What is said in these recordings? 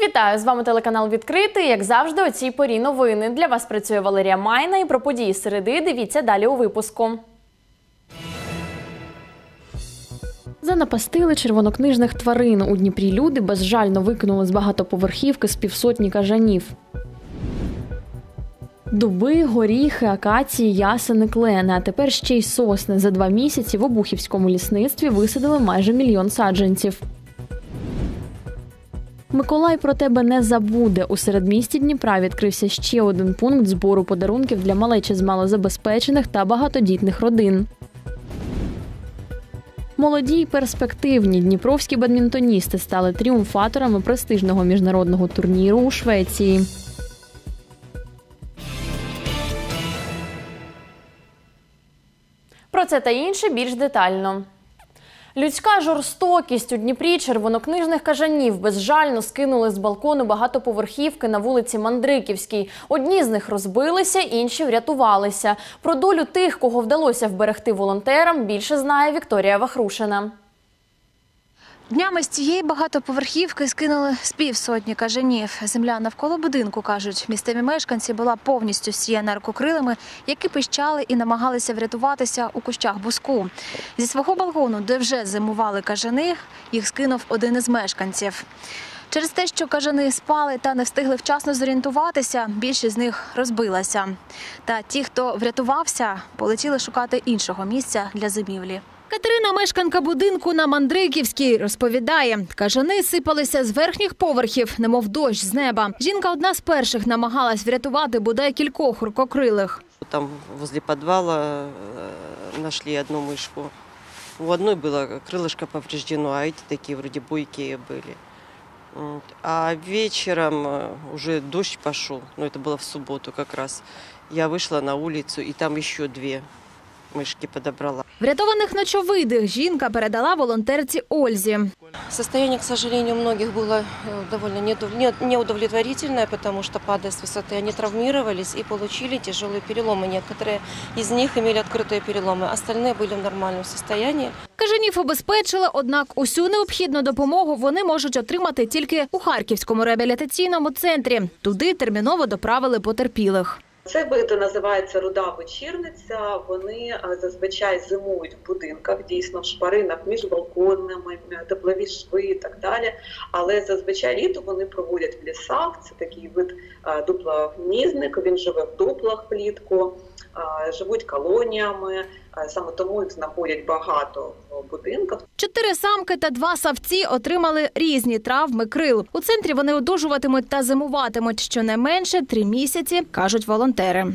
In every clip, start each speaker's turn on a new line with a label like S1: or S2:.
S1: Вітаю! З вами телеканал «Відкритий». Як завжди, о цій порі новини. Для вас працює Валерія Майна. І про події середи дивіться далі у випуску. Занапастили червонокнижних тварин. У Дніпрі люди безжально викинули з багатоповерхівки з півсотні кажанів. Дуби, горіхи, акації, ясени, клени, а тепер ще й сосни. За 2 місяці в Обухівському лісництві висадили майже 1 мільйон саджанців. Миколай про тебе не забуде. У середмісті Дніпра відкрився ще один пункт збору подарунків для малечі з малозабезпечених та багатодітних родин. Молоді й перспективні дніпровські бадмінтоністи стали тріумфаторами престижного міжнародного турніру у Швеції. Про це та інше більш детально. Людська жорстокість. У Дніпрі червонокнижних кажанів безжально скинули з балкону багатоповерхівки на вулиці Мандриківській. Одні з них розбилися, інші врятувалися. Про долю тих, кого вдалося вберегти волонтерам, більше знає Вікторія Вахрушина.
S2: Днями з цієї багатоповерхівки скинули з півсотні кажанів. Земля навколо будинку, кажуть, місцеві мешканці була повністю всіяна рукокрилами, які пищали і намагалися врятуватися у кущах буску. Зі свого балкону, де вже зимували кажани, їх скинув один із мешканців. Через те, що кажани спали та не встигли вчасно зорієнтуватися, більшість з них розбилася. Та ті, хто врятувався, полетіли шукати іншого місця для зимівлі. Катерина, мешканка будинку на Мандриківській, розповідає, кажани сипалися з верхніх поверхів, немов дощ з неба. Жінка одна з перших намагалась врятувати бодай кількох рукокрилих.
S3: Там возле подвала нашли одну мышку. У одной было крылышко повреждено, а эти такие вроде бойкие были. А вечером уже дождь пошел, это было в субботу как раз. Я вышла на улицу, и там еще 2 мишки подобрала.
S2: Врятованих ночовидих жінка передала волонтерці Ользі.
S4: Состояние, к сожалению, у многих было довольно неудовлетворительное, потому что, падая с высоты, они травмировались и получили тяжелые переломы. Некоторые из них имели открытые переломы, остальные были в нормальном состоянии.
S2: Кажанів обезпечили, однак усю необхідну допомогу вони можуть отримати тільки у Харківському реабілітаційному центрі. Туди терміново доправили потерпілих.
S5: Цей вид називається руда вечірниця. Вони зазвичай зимують в будинках, дійсно в шпаринах між балконами, теплові шви і так далі. Але зазвичай літо вони проводять в лісах. Це такий вид дуплогнізник, він живе в дуплах влітку, живуть колоніями. Саме тому їх знаходять багато в будинках.
S2: 4 самки та 2 савці отримали різні травми крил. У центрі вони одужуватимуть та зимуватимуть щонайменше 3 місяці, кажуть волонтери.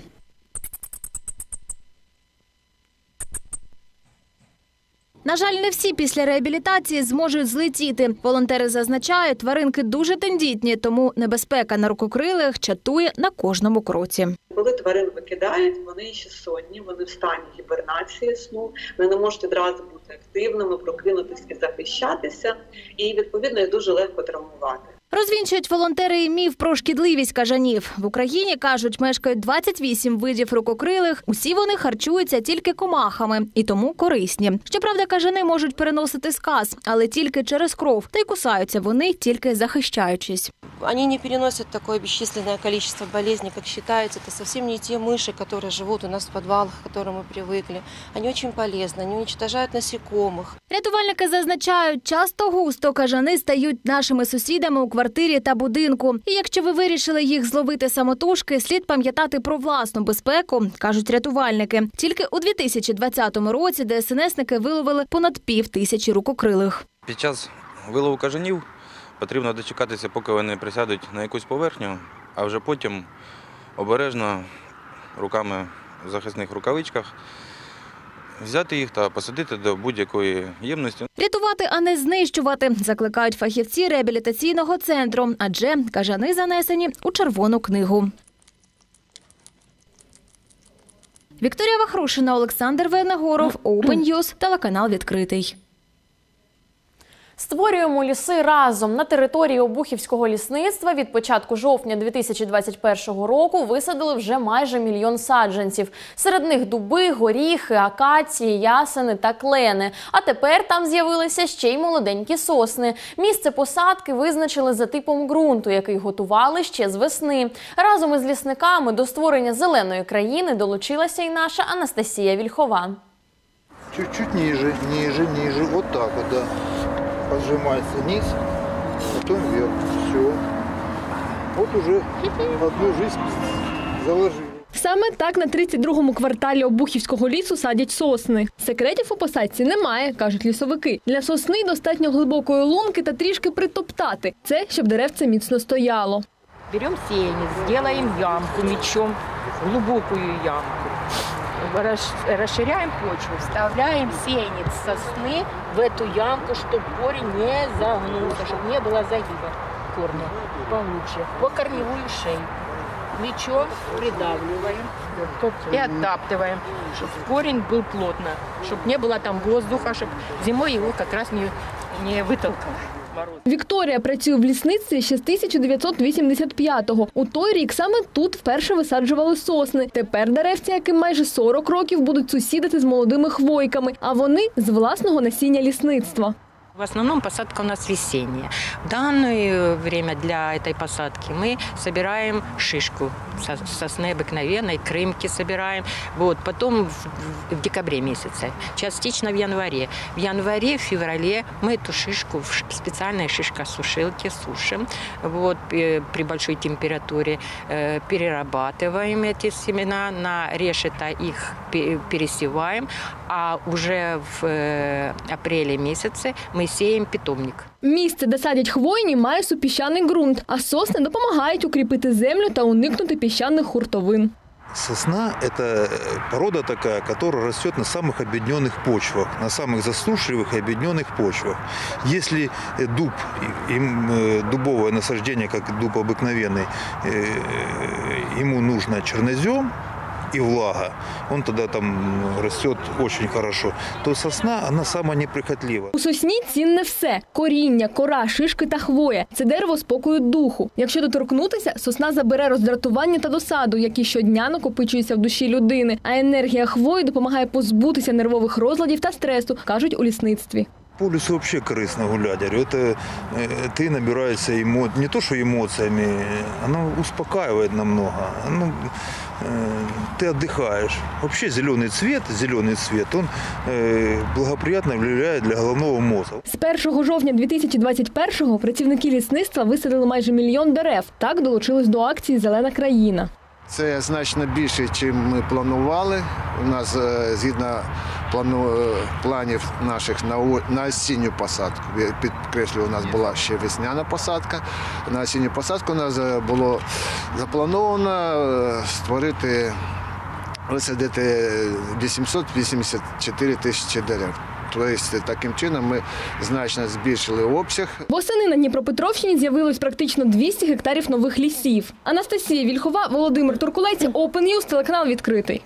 S2: На жаль, не всі після реабілітації зможуть злетіти. Волонтери зазначають, тваринки дуже тендітні, тому небезпека на рукокрилих чатує на кожному кроці.
S5: Коли тварин викидають, вони ще сонні, вони в стані гібернації сну, вони не можуть одразу бути активними, прокинутися і захищатися, і, відповідно, їх дуже легко травмувати.
S2: Розвінчують волонтери і міф про шкідливість кажанів. В Україні, кажуть, мешкають 28 видів рукокрилих. Усі вони харчуються тільки комахами і тому корисні. Щоправда, кажани можуть переносити сказ, але тільки через кров. Та й кусаються вони тільки захищаючись.
S4: Они не переносят такое бесчисленное количество болезней, как считается. Это совсем не те мыши, которые живут у нас в подвалах, к которым мы привыкли. Они очень полезны, они уничтожают насекомых.
S2: Рятувальники зазначають, часто-густо кажани стають нашими сусідами у квартирі та будинку. І якщо ви вирішили їх зловити самотужки, слід пам'ятати про власну безпеку, кажуть рятувальники. Тільки у 2020 році ДСНСники виловили понад 5000 рукокрилих.
S6: Під час вилову кажанів потрібно дочекатися, поки вони присядуть на якусь поверхню, а вже потім обережно руками в захисних рукавичках взяти їх та посадити до будь-якої ємності.
S2: Рятувати, а не знищувати, закликають фахівці реабілітаційного центру, адже кажани занесені у Червону книгу. Вікторія Вахрушина, Олександр Венегоров, Open News, телеканал «Відкритий».
S1: З Створюємо ліси разом. На території Обухівського лісництва від початку жовтня 2021 року висадили вже майже 1 мільйон саджанців. Серед них дуби, горіхи, акації, ясени та клени. А тепер там з'явилися ще й молоденькі сосни. Місце посадки визначили за типом ґрунту, який готували ще з весни. Разом із лісниками до створення зеленої країни долучилася і наша Анастасія Вільхова.
S7: Чуть-чуть ниже, ниже, вот так вот, да. Поджимается низ, потом вверх. Все. Вот уже одну жизнь заложили.
S8: Саме так на 32-му кварталі Обухівського лісу садять сосни. Секретів у посадці немає, кажуть лісовики. Для сосни достатньо глибокої лунки та трішки притоптати. Це, щоб деревце міцно стояло.
S9: Берем сеянец, делаем ямку мечом, глубокую ямку. Расширяем почву, вставляем сеянец сосны в эту ямку, чтобы корень не загнулся, чтобы не было загиба корня. Получше. По корневую шею. Мечом придавливаем и оттаптываем, чтобы корень был плотно, чтобы не было там воздуха, чтобы зимой его как раз не вытолкал.
S8: Вікторія працює в лісництві ще з 1985-го. У той рік саме тут вперше висаджували сосни. Тепер деревця, яким майже 40 років, будуть сусідити з молодими хвойками, а вони з власного насіння лісництва.
S9: В основном посадка у нас весенняя. В данное время для этой посадки мы собираем шишку сосны обыкновенной, крымки собираем. Вот. Потом в декабре месяце, частично в январе. В январе, в феврале мы эту шишку в специальной шишкосушилке сушим. Вот. При большой температуре перерабатываем эти семена на решето, их пересеваем. А уже в апреле месяце мы сеем питомник.
S8: Місце, де садять хвойні, має супіщаний ґрунт, а сосни допомагають укріпити землю та уникнути піщаних хуртовин.
S7: Сосна – это порода такая, которая растет на самых обедненных почвах, на самых засушливых и обедненных почвах. Если дуб, дубовое насаждение, как дуб обыкновенный, ему нужно чернозем и влага, он тогда там растет очень хорошо, то сосна, она самая неприхотлива.
S8: У сосні цінне все – коріння, кора, шишки та хвоя. Це дерево спокою духу. Якщо доторкнутися, сосна забере роздратування та досаду, які щодня накопичуються в душі людини. А енергія хвої допомагає позбутися нервових розладів та стресу, кажуть у лісництві.
S7: По лесу вообще корыстно гулять. Это ты набираешься не то что эмоциями, оно успокаивает намного. Ты отдыхаешь. Вообще зеленый цвет, он благоприятно влияет для головного мозга.
S8: З 1 жовтня 2021-го працівники лісництва висадили майже 1 мільйон дерев. Так долучились до акції «Зелена країна».
S10: Це значно більше, ніж ми планували. У нас згідно планів наших на осінню посадку. Підкреслюю, у нас була ще весняна посадка. На осінню посадку у нас було заплановано висадити 884 тисячі дерев. Тобто, таким чином ми значно збільшили обсяг.
S8: Восени на Дніпропетровщині з'явилось практично 200 гектарів нових лісів. Анастасія Вільхова, Володимир Туркулець, Open News, телеканал «Відкритий».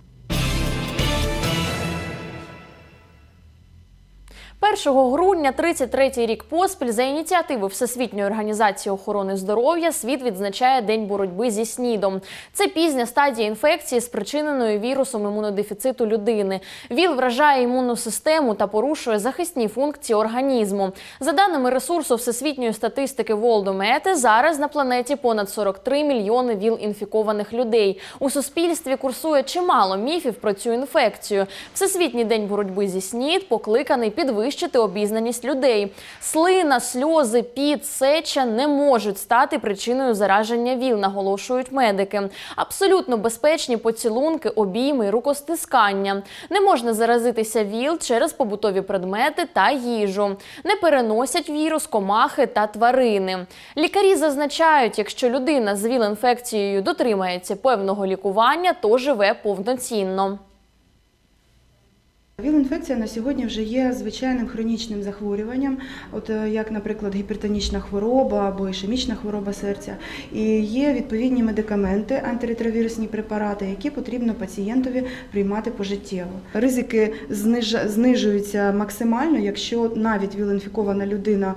S1: 1 грудня 33-й рік поспіль за ініціативи Всесвітньої організації охорони здоров'я світ відзначає День боротьби зі СНІДом. Це пізня стадія інфекції, спричиненої вірусом імунодефіциту людини. ВІЛ вражає імунну систему та порушує захисні функції організму. За даними ресурсу Всесвітньої статистики Worldomet, зараз на планеті понад 43 мільйони ВІЛ-інфікованих людей. У суспільстві курсує чимало міфів про цю інфекцію. Всесвітній день боротьби зі СНІД покликаний підвищити обізнаність людей. Слина, сльози, піт, сеча не можуть стати причиною зараження ВІЛ, наголошують медики. Абсолютно безпечні поцілунки, обійми, рукостискання. Не можна заразитися ВІЛ через побутові предмети та їжу. Не переносять вірус комахи та тварини. Лікарі зазначають, якщо людина з ВІЛ-інфекцією дотримається певного лікування, то живе повноцінно.
S11: ВІЛ-інфекція на сьогодні вже є звичайним хронічним захворюванням, як, наприклад, гіпертонічна хвороба або ішемічна хвороба серця. І є відповідні медикаменти, антиретровірусні препарати, які потрібно пацієнтові приймати пожиттєво. Ризики знижуються максимально, якщо навіть ВІЛ-інфікована людина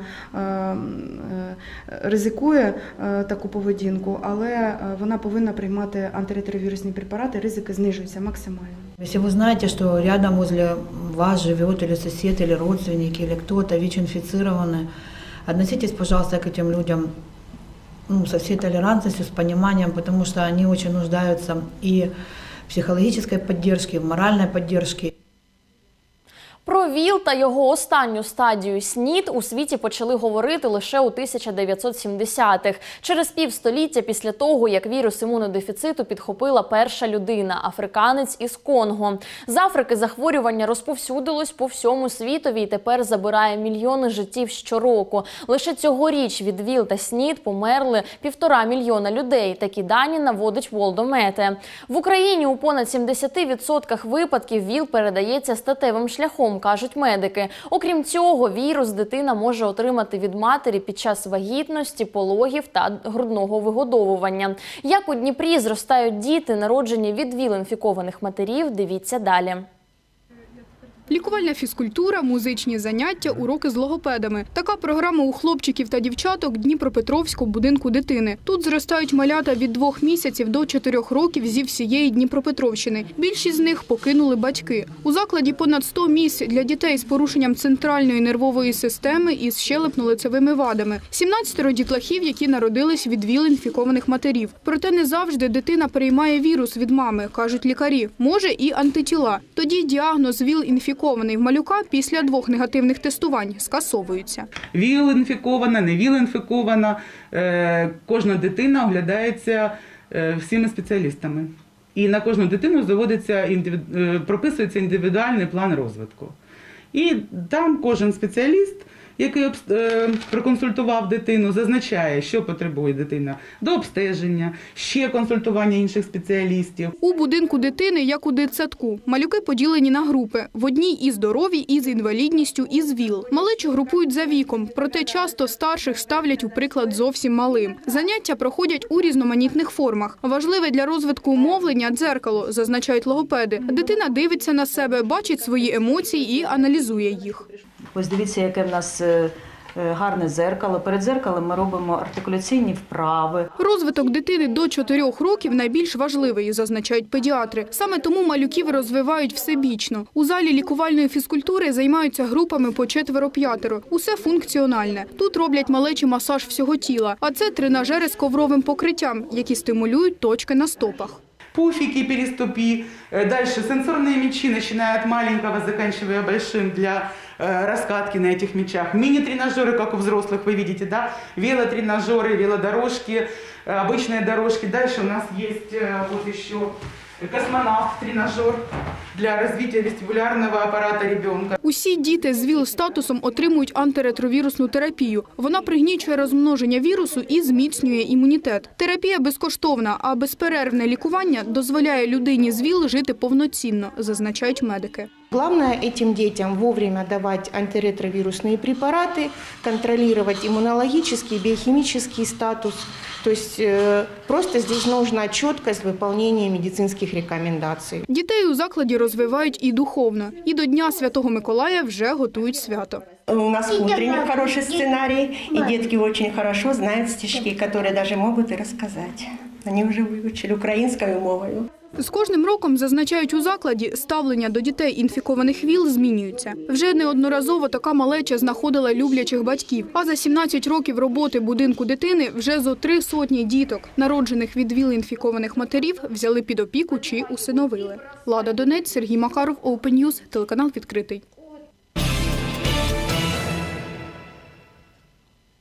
S11: ризикує таку поведінку, але вона повинна приймати антиретровірусні препарати, ризики знижуються максимально.
S12: Если вы знаете, что рядом возле вас живет или сосед, или родственники, или кто-то ВИЧ-инфицированный, относитесь, пожалуйста, к этим людям со всей толерантностью, с пониманием, потому что они очень нуждаются и в психологической поддержке, и в моральной поддержке.
S1: Про ВІЛ та його останню стадію СНІД у світі почали говорити лише у 1970-х, через півстоліття після того, як вірус імунодефіциту підхопила перша людина – африканець із Конго. З Африки захворювання розповсюдилось по всьому світові і тепер забирає мільйони життів щороку. Лише цьогоріч від ВІЛ та СНІД померли 1,5 мільйона людей. Такі дані наводить Worldomet. В Україні у понад 70% випадків ВІЛ передається статевим шляхом, кажуть медики. Окрім цього, вірус дитина може отримати від матері під час вагітності, пологів та грудного вигодовування. Як у Дніпрі зростають діти, народжені від ВІЛ-інфікованих матерів, дивіться далі.
S13: Лікувальна фізкультура, музичні заняття, уроки з логопедами. Така програма у хлопчиків та дівчаток Дніпропетровського будинку дитини. Тут зростають малята від 2 місяців до 4 років зі всієї Дніпропетровщини. Більшість з них покинули батьки. У закладі понад 100 місць для дітей з порушенням центральної нервової системи і з щелепно-лицевими вадами. 17 дітлахів, які народились від ВІЛ-інфікованих матерів. Проте не завжди дитина переймає вірус від мами, кажуть лікарі. Може і антитіла. Тоді діагноз ВІЛ-інфікований в малюка після 2 негативних тестувань скасовуються.
S14: ВІЛ-інфікована, не ВІЛ-інфікована. Кожна дитина оглядається всіма спеціалістами. І на кожну дитину прописується індивідуальний план розвитку. І там кожен спеціаліст, який проконсультував дитину, зазначає, що потребує дитина до обстеження, ще консультування інших спеціалістів.
S13: У будинку дитини, як у дитсадку, малюки поділені на групи. В одній і здорові, і з інвалідністю, і з ВІЛ. Малечу групують за віком, проте часто старших ставлять у приклад зовсім малим. Заняття проходять у різноманітних формах. Важливе для розвитку мовлення – дзеркало, зазначають логопеди. Дитина дивиться на себе, бачить свої емоції і аналізує їх.
S15: Ось дивіться, яке в нас гарне дзеркало. Перед дзеркалом ми робимо артикуляційні вправи.
S13: Розвиток дитини до 4 років найбільш важливий, зазначають педіатри. Саме тому малюків розвивають всебічно. У залі лікувальної фізкультури займаються групами по 4-5. Усе функціональне. Тут роблять малечі масаж всього тіла. А це тренажери з ковровим покриттям, які стимулюють точки на стопах.
S14: Пуфики, переступи, дальше сенсорные мячи, начиная от маленького, заканчивая большим для раскатки на этих мячах. Мини-тренажеры, как у взрослых, вы видите, да? Велотренажеры, велодорожки, обычные дорожки. Дальше у нас есть вот еще космонавт-тренажер для розвитку вестибулярного апарату ребенка.
S13: Усі діти з ВІЛ-статусом отримують антиретровірусну терапію. Вона пригнічує розмноження вірусу і зміцнює імунітет. Терапія безкоштовна, а безперервне лікування дозволяє людині з ВІЛ жити повноцінно, зазначають медики.
S16: Главное этим детям вовремя давать антиретровирусные препараты, контролировать иммунологический, биохимический статус. То есть просто здесь нужна четкость выполнения медицинских рекомендаций.
S13: Дітей у закладі розвивають і духовно. І до Дня Святого Миколая вже готують свято.
S17: У нас утренник хороший сценарий, и детки очень хорошо знают стишки, которые даже могут и рассказать. Они уже выучили украинскую мовою.
S13: З кожним роком, зазначають у закладі, ставлення до дітей інфікованих ВІЛ змінюється. Вже неодноразово така малеча знаходила люблячих батьків. А за 17 років роботи будинку дитини вже зо 300 діток, народжених від ВІЛ-інфікованих матерів, взяли під опіку чи усиновили. Лада Донець, Сергій Макаров, Open News, телеканал «Відкритий».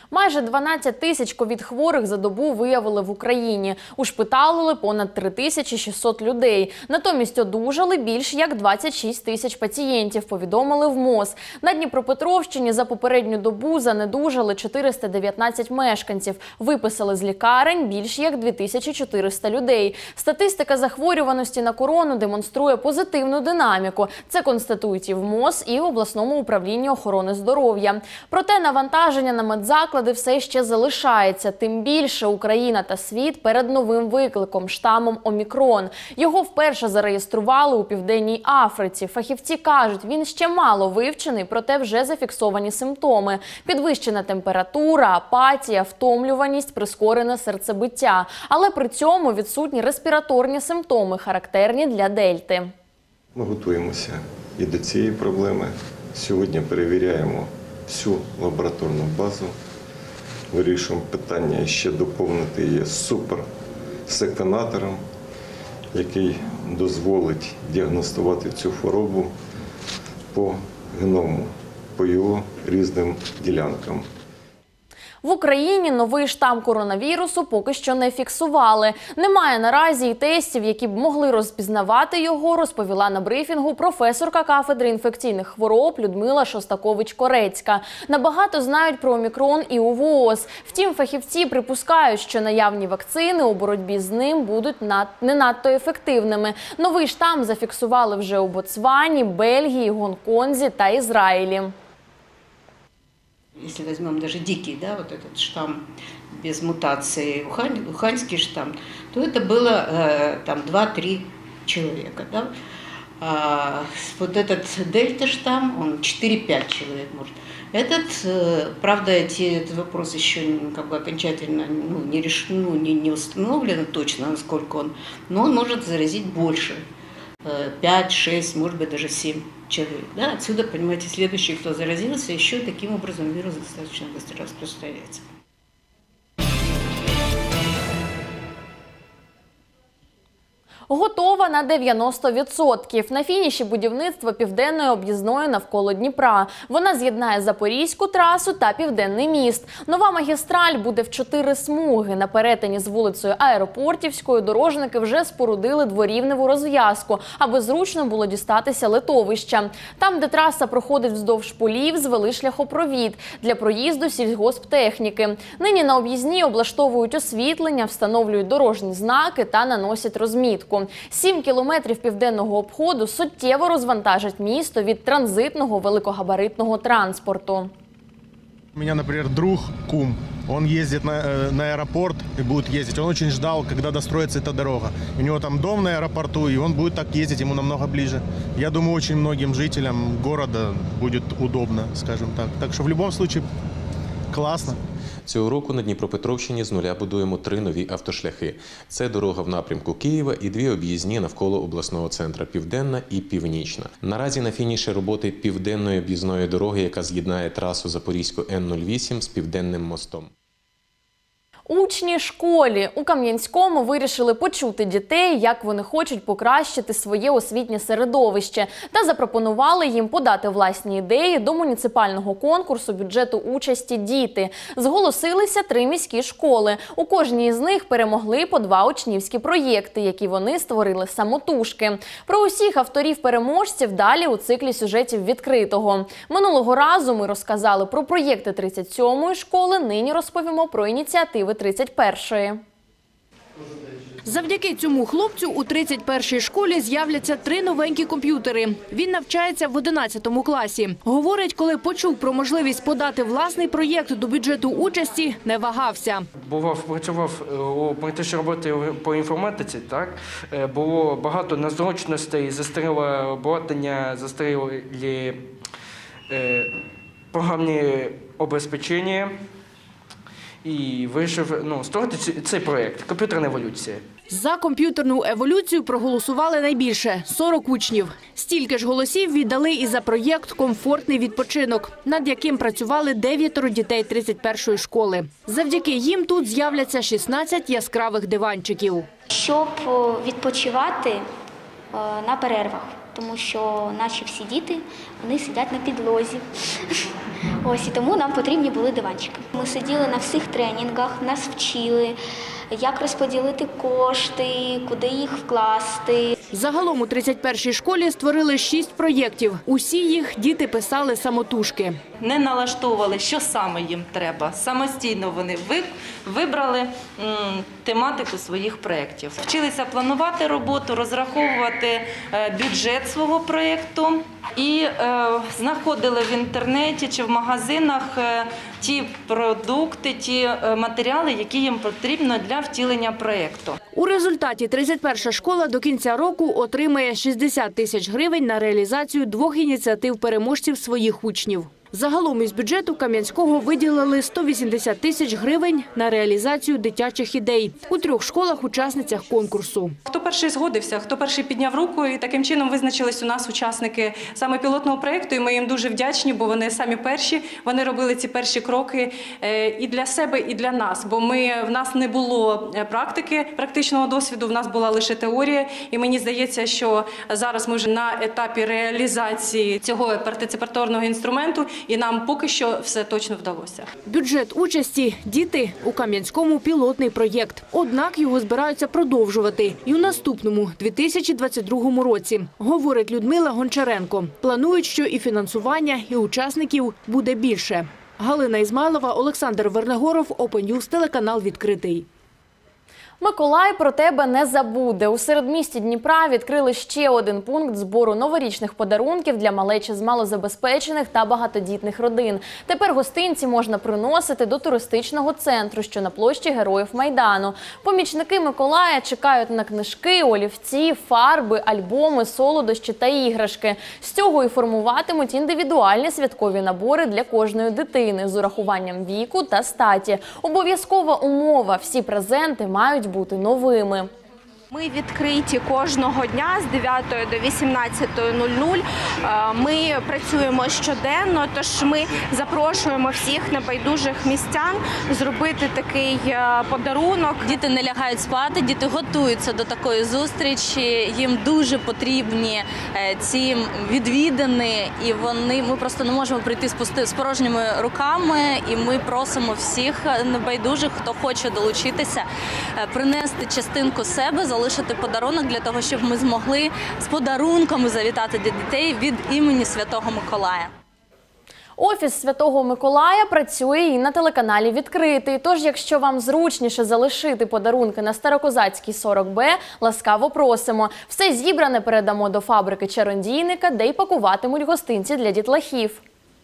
S1: Майже 12 тисяч ковід-хворих за добу виявили в Україні. Ушпиталили понад 3600 людей. Натомість одужали більш як 26 тисяч пацієнтів, повідомили в МОЗ. На Дніпропетровщині за попередню добу занедужали 419 мешканців. Виписали з лікарень більш як 2400 людей. Статистика захворюваності на корону демонструє позитивну динаміку. Це констатують і в МОЗ, і в обласному управлінні охорони здоров'я. Проте навантаження на медзаклади все ще залишається. Тим більше Україна та світ перед новим викликом – штамом Омікрон. Його вперше зареєстрували у Південній Африці. Фахівці кажуть, він ще мало вивчений, проте вже зафіксовані симптоми. Підвищена температура, апатія, втомлюваність, прискорене серцебиття. Але при цьому відсутні респіраторні симптоми, характерні для дельти.
S18: Ми готуємося і до цієї проблеми. Сьогодні перевіряємо всю лабораторну базу. Вирішуємо питання ще доповнити її суперсеквенатором, який дозволить діагностувати цю хворобу по геному, по його різним ділянкам.
S1: В Україні новий штам коронавірусу поки що не фіксували. Немає наразі і тестів, які б могли розпізнавати його, розповіла на брифінгу професорка кафедри інфекційних хвороб Людмила Шостакович-Корецька. Набагато знають про Омікрон і у ВООЗ. Втім, фахівці припускають, що наявні вакцини у боротьбі з ним будуть не надто ефективними. Новий штам зафіксували вже у Ботсвані, Бельгії, Гонконзі та Ізраїлі.
S19: Если возьмем даже дикий, да, вот этот штамм без мутации, уханьский штамм, то это было там 2-3 человека. Да? А вот этот дельта-штамм, он 4-5 человек может. Правда, этот вопрос еще как бы окончательно не установлено точно, насколько он, но он может заразить больше. 5, 6, может быть, даже 7 человек. Да? Отсюда, понимаете, следующий, кто заразился, еще таким образом вирус достаточно быстро распространяется.
S1: Готова на 90%. На фініші будівництва південної об'їзної навколо Дніпра. Вона з'єднає Запорізьку трасу та Південний міст. Нова магістраль буде в 4 смуги. На перетині з вулицею Аеропортівською дорожники вже спорудили дворівневу розв'язку, аби зручно було дістатися литовища. Там, де траса проходить вздовж полів, звели шляхопровід для проїзду сільгосптехніки. Нині на об'їзній облаштовують освітлення, встановлюють дорожні знаки та наносять розмітку. 7 кілометрів південного обходу суттєво розвантажать місто від транзитного великогабаритного транспорту.
S20: У меня, например, друг, кум, он ездит на аэропорт и будет ездить. Он очень ждал, когда достроится эта дорога. У него там дом на аэропорту, и он будет так ездить, ему намного ближе. Я думаю, очень многим жителям города будет удобно, скажем так. Так что в любом случае классно.
S21: Цього року на Дніпропетровщині з нуля будуємо 3 нові автошляхи. Це дорога в напрямку Києва і 2 об'їзні навколо обласного центру – Південна і Північна. Наразі на фініші роботи південної об'їзної дороги, яка з'єднає трасу Запорізьку Н-08 з Південним мостом.
S1: Учні школі у Кам'янському вирішили почути дітей, як вони хочуть покращити своє освітнє середовище, та запропонували їм подати власні ідеї до муніципального конкурсу бюджету участі «Діти». Зголосилися 3 міські школи. У кожній з них перемогли по 2 учнівські проєкти, які вони створили самотужки. Про усіх авторів-переможців далі у циклі сюжетів «Відкритого». Минулого разу ми розказали про проєкти 37-ї школи, нині розповімо про ініціативи 31-ї.
S22: Завдяки цьому хлопцю у 31-й школі з'являться 3 новенькі комп'ютери. Він навчається в 11 класі. Говорить, коли почув про можливість подати власний проєкт до бюджету участі, не вагався.
S23: Працював у практичній роботі по інформатиці, так? Було багато незручностей, застаріле обладнання, застарілі програмні обезпечення. І вирішив створити цей проєкт «Комп'ютерна еволюція».
S22: За комп'ютерну еволюцію проголосували найбільше – 40 учнів. Стільки ж голосів віддали і за проєкт «Комфортний відпочинок», над яким працювали 9 дітей 31-ї школи. Завдяки їм тут з'являться 16 яскравих диванчиків.
S24: Щоб відпочивати на перервах, тому що наші всі діти, вони сидять на підлозі. Ось і тому нам потрібні були диванчики. Ми сиділи на всіх тренінгах, нас вчили, як розподілити кошти, куди їх вкласти.
S22: Загалом у 31-й школі створили 6 проєктів. Усі їх діти писали самотужки.
S3: Не налаштовували, що саме їм треба. Самостійно вони вибрали тематику своїх проєктів. Вчилися планувати роботу, розраховувати бюджет свого проєкту і знаходили в інтернеті чи в магазинах ті продукти, ті матеріали, які їм потрібно для втілення проєкту.
S22: У результаті 31-ша школа до кінця року отримає 60 тисяч гривень на реалізацію 2 ініціатив переможців своїх учнів. Загалом із бюджету Кам'янського виділили 180 тисяч гривень на реалізацію дитячих ідей у 3 школах-учасницях конкурсу.
S4: Хто перший згодився, хто перший підняв руку, і таким чином визначились у нас учасники саме пілотного проєкту, і ми їм дуже вдячні, бо вони самі перші, вони робили ці перші кроки і для себе, і для нас, бо в нас не було практичного досвіду, в нас була лише теорія, і мені здається, що зараз ми вже на етапі реалізації цього партиципаторного інструменту, і нам поки що все точно вдалося.
S22: Бюджет участі «Діти» у Кам'янському пілотний проєкт. Однак його збираються продовжувати і у наступному, 2022 році, говорить Людмила Гончаренко. Планують, що і фінансування, і учасників буде більше. Галина Ізмайлова, Олександр Вернегоров, Open News, телеканал «Відкритий».
S1: Миколай про тебе не забуде. У середмісті Дніпра відкрили ще один пункт збору новорічних подарунків для малечі з малозабезпечених та багатодітних родин. Тепер гостинці можна приносити до туристичного центру, що на площі Героїв Майдану. Помічники Миколая чекають на книжки, олівці, фарби, альбоми, солодощі та іграшки. З цього і формуватимуть індивідуальні святкові набори для кожної дитини з урахуванням віку та статі. Обов'язкова умова – всі презенти мають бути новими.
S5: Ми відкриті кожного дня з 9 до 18:00. Ми працюємо щоденно, тож ми запрошуємо всіх небайдужих містян зробити такий подарунок.
S6: Діти не лягають спати, діти готуються до такої зустрічі, їм дуже потрібні ці відвідини, і ми просто не можемо прийти з порожніми руками, і ми просимо всіх небайдужих, хто хоче долучитися, принести частинку себе, залишити подарунок для того, щоб ми змогли з подарунками завітати до дітей від імені Святого Миколая.
S1: Офіс Святого Миколая працює і на телеканалі «Відкритий». Тож, якщо вам зручніше залишити подарунки на Старокозацькій 40Б, ласкаво просимо. Все зібране передамо до фабрики чародійника, де й пакуватимуть гостинці для дітлахів.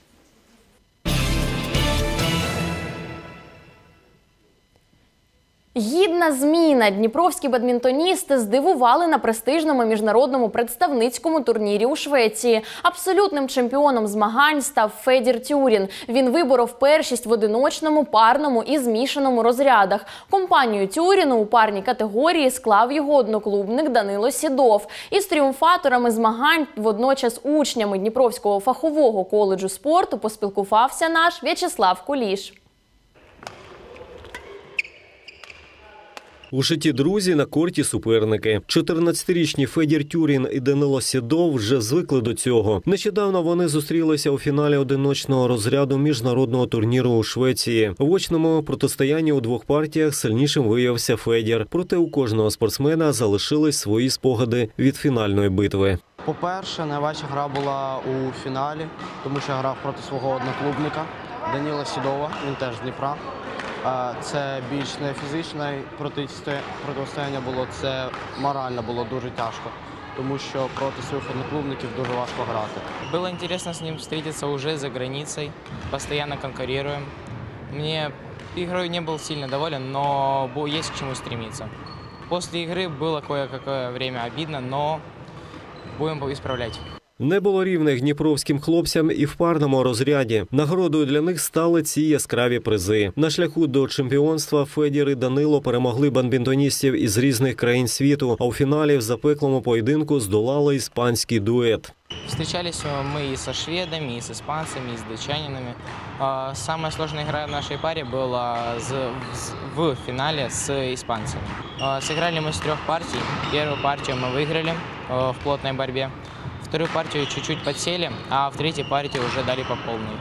S1: Гідна зміна. Дніпровські бадмінтоністи здивували на престижному міжнародному представницькому турнірі у Швеції. Абсолютним чемпіоном змагань став Федір Тюрін. Він виборов першість в одиночному, парному і змішаному розрядах. Компанію Тюріну у парній категорії склав його одноклубник Данило Сідов. Із тріумфаторами змагань, водночас учнями Дніпровського фахового коледжу спорту, поспілкувався наш В'ячеслав Куліш.
S25: У житті друзі, на корті суперники. 14-річні Федір Тюрін і Данило Сідов вже звикли до цього. Нещодавно вони зустрілися у фіналі одиночного розряду міжнародного турніру у Швеції. В очному протистоянні у двох партіях сильнішим виявився Федір. Проте у кожного спортсмена залишились свої спогади від фінальної битви.
S26: По-перше, найважча гра була у фіналі, тому що я грав проти свого одноклубника Данила Сідова, він теж з Дніпра. Це більш не фізичне протистояння було, це морально було дуже тяжко, тому що проти своїх одноклубників дуже важко грати.
S27: Було цікаво з ним зустрітися вже за границею, постійно конкуруємо. Мені ігрою не був сильно доволен, але є к чому стремитися. Після ігри було кое-какое время обідно, але будемо виправляти.
S25: Не було рівних дніпровським хлопцям і в парному розряді. Нагородою для них стали ці яскраві призи. На шляху до чемпіонства Федір і Данило перемогли бадмінтоністів із різних країн світу, а у фіналі в запеклому поєдинку здолали іспанський дует.
S27: Встречались мы и со шведами, и с испанцами, и с датчанинами. Самая сложная игра в нашей паре была в финале с испанцами. Сыграли мы с 3 партий. Первую партию мы выиграли в плотной борьбе. Вторую партию чуть-чуть подсели, а в третьей партии уже дали по полной.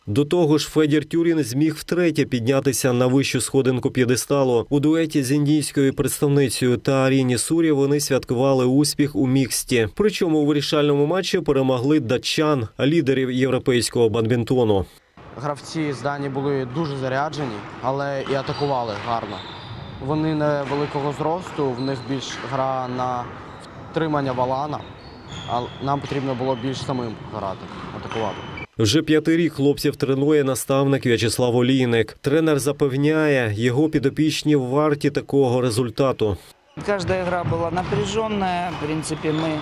S25: До того ж, Федір Тюрін зміг втретє піднятися на вищу сходинку п'єдесталу. У дуеті з індійською представницею Тааріні Сурі вони святкували успіх у міксті. Причому у вирішальному матчі перемогли датчан, лідерів європейського бадмінтону.
S26: Гравці з Данії були дуже заряджені, але і атакували гарно. Вони невеликого зросту, в них більш гра на втримання валана, а нам потрібно було більш самим грати, атакувати.
S25: Вже 5-й рік хлопців тренує наставник В'ячеслав Олійник. Тренер запевняє, його підопічні варті такого результату.
S2: Каждая игра была напряженная. В принципе, мы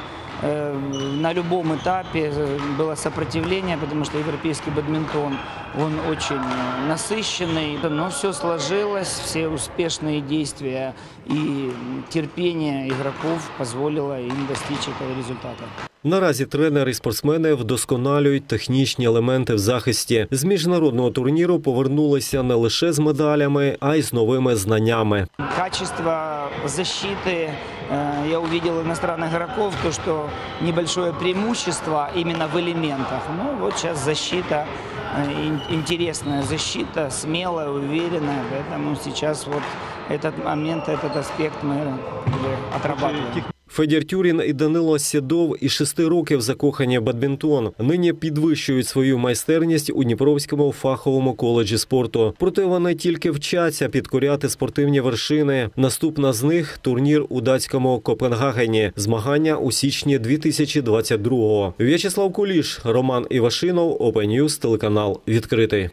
S2: на любом этапе было сопротивление, потому что европейский бадминтон, он очень насыщенный. Но все сложилось, все успешные действия и терпение игроков позволило им достичь этого результата.
S25: Наразі тренери і спортсмени вдосконалюють технічні елементи в захисті. З міжнародного турніру повернулися не лише з медалями, а й з новими знаннями.
S2: Качество защиты я увидел иностранных игроков, то, что небольшое преимущество именно в элементах. Ну вот сейчас защита, интересная защита, смелая, уверенная, поэтому сейчас вот этот момент, этот аспект мы отрабатываем.
S25: Федір Тюрін і Данило Сєдов із 6 років закохані в бадмінтон. Нині підвищують свою майстерність у Дніпровському фаховому коледжі спорту. Проте вони тільки вчаться підкоряти спортивні вершини. Наступна з них – турнір у датському Копенгагені. Змагання у січні 2022-го. В'ячеслав Куліш, Роман Івашинов, Open News, телеканал «Відкритий».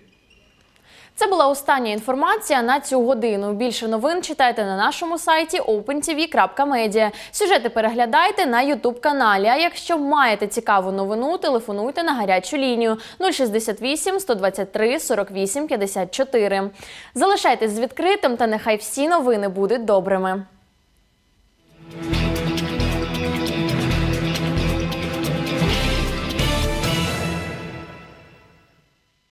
S1: Це була остання інформація на цю годину. Більше новин читайте на нашому сайті opentv.media. Сюжети переглядайте на YouTube-каналі. А якщо маєте цікаву новину, телефонуйте на гарячу лінію 068 123 48 54. Залишайтесь з відкритим та нехай всі новини будуть добрими.